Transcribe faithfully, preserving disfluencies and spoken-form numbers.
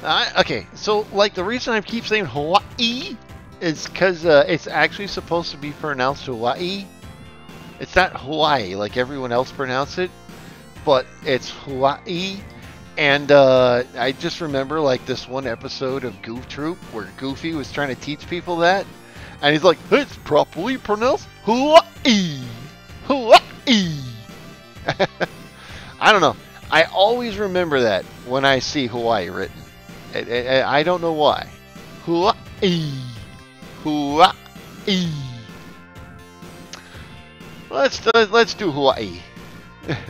I, okay, so like the reason I keep saying Hawaii is because uh, it's actually supposed to be pronounced Hawaii. It's not Hawaii like everyone else pronounce it, but it's Hawaii. And uh, I just remember like this one episode of Goof Troop where Goofy was trying to teach people that, and he's like, "It's properly pronounced Hawaii, Hawaii." I don't know. I always remember that when I see Hawaii written. I, I, I don't know why. Hawaii. Hawaii. Let's uh, let's do Hawaii.